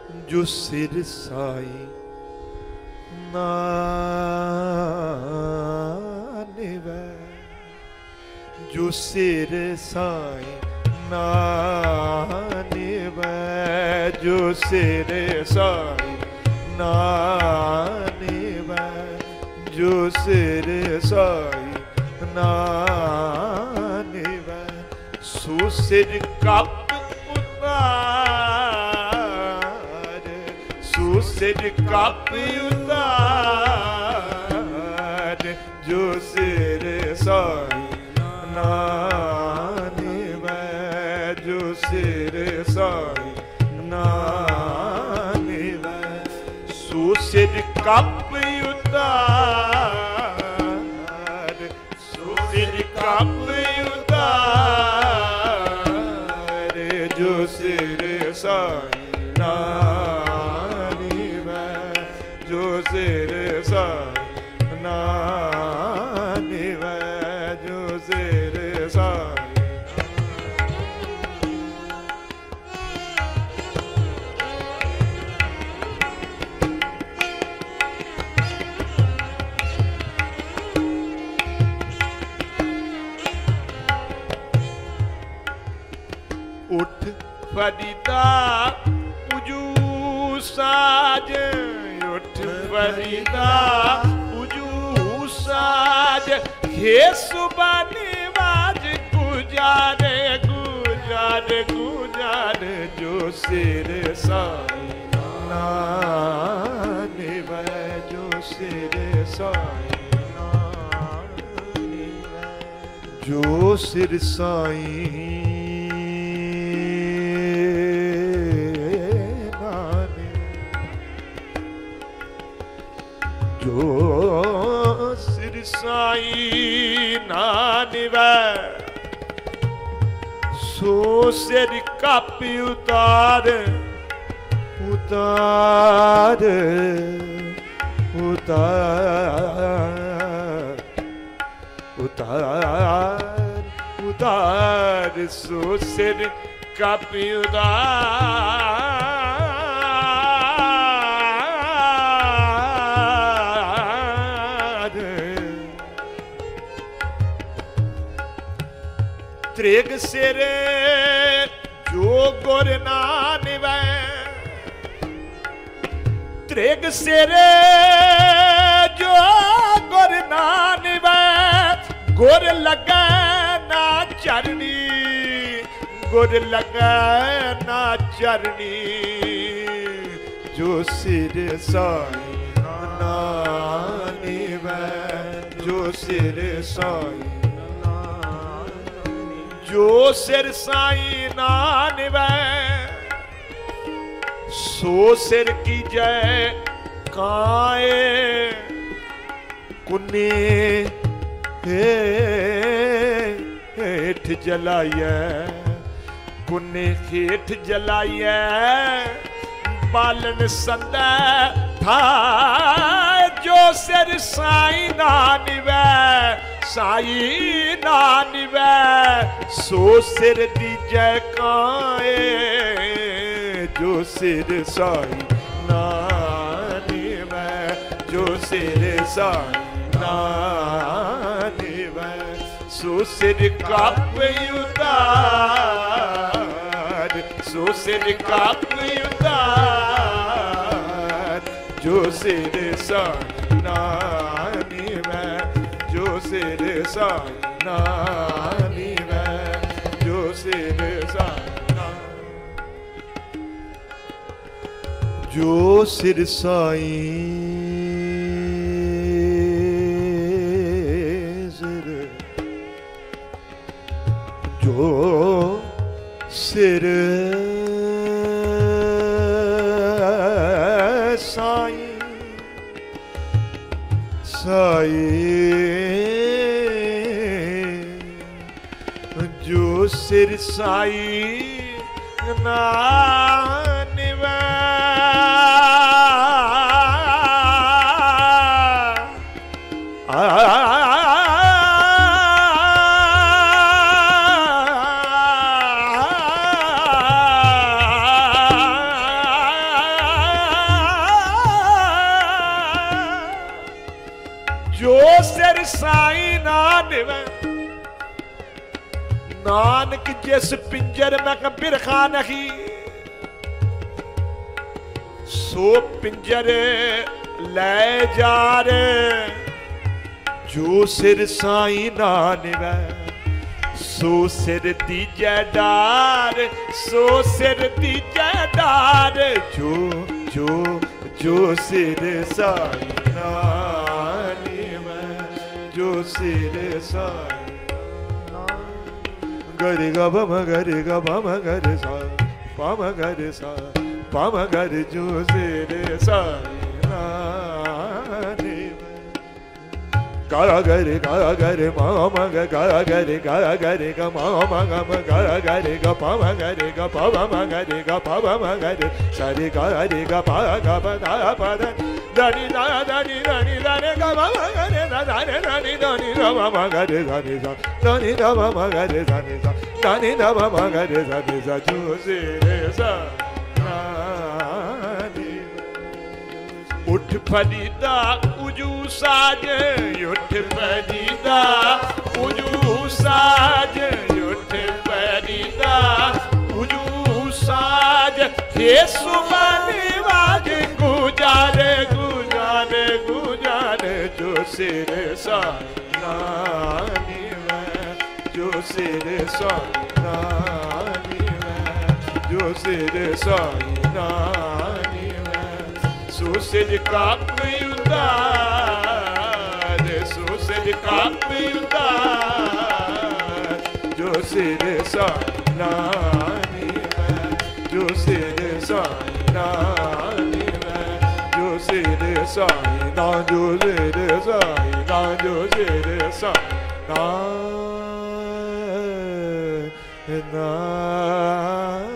जो सिर साई नानिवै, जो सिर साई नानिवै, जो सिर साई नानिवै, जो सिर साई नानिवै, सो सिर कप उतार, सो सिर कप उतार, जो सिर साई नानिवै, जो सिर साई नानिवै, सो सिर कप उतार, सो सिर कप उतार, जो सिर साई नानिवै, जो सिर साई नानिवै, जो सिर साई। उठ फरीदा उजू साज, उठ फरीदा उजू साज, हे सुबह निवाज गुजारे गुजारे गुजारे, जो सिर साई नानिवै, जो सिर साई नानिवै, जो सिर साई जो सिर साई नानिवै, सो सिर कप उतार उतार उतार उतार उतार, सो सिर कप उतार, त्रेग सिर जो गुर नानिवै, त्रेग सिर जो गुर नानिवै, गुर लगे ना चरनी, गुर लगे ना चरनी, जो सिर साई नानिवै, जो सिर साई, जो सिर साई नानिवै, सो सिर की जय काए कुन्नी हेठ जलाइए, कुन्नी हेठ जलाइए, बालन संदे था, जो सिर साई नानिवै, साई नानिवै, सो सिर दीजै काए, जो सिर साई नानिवै, जो सिर साई नानिवै, सो सिर कप उतार, सो सिर कप उतार, जो सिर साई नानिवै, जो सिर साई नानिवै, जो सिर साई जो सिर साई सिर, जो सिर साई साई, जो सिर साई नानिवै, नानक जिस पिंजर में बिरखा नहीं, सो पिंजर ले जा रे, जो सिर साईं ना निवै, सो सिर दीजै डार, सो सिर दीजै डार, जो सिर साईं ना निवै, जो सिर साईं। गरे ग बम गरे ग बम गरे सा पम गरे सा पम गरे, जो सिर साईं ना निवै। गा गरे माम ग गा गरे ग माम ग गा गरे ग पम गरे ग पम गरे ग पम गरे, सरे गा रे ग पा ग प दा प द दनि दा दनि दनि दनि ग मम गरे दा दनि दनि दनि ग मम गरे दनि सा दनि द मम गरे दनि सा दनि द मम गरे दनि सा, जो सिर साईं। उठ फरीदा उजू साज, उठ फरीदा उजू साज, उठ फरीदा उजू साज, हे सुमन बाज गुजारे गुजारे गुजारे, जो सिर साईं ना निवै, जो सिर साईं ना निवै, जो सिर साईं ना निवै। सो सिर काप उतार, सो सिर काप उतार, जो सिर साईं ना निवै, जो सिर साईं ना निवै, जो सिर साईं ना, जो सिर साईं ना, जो सिर साईं ना।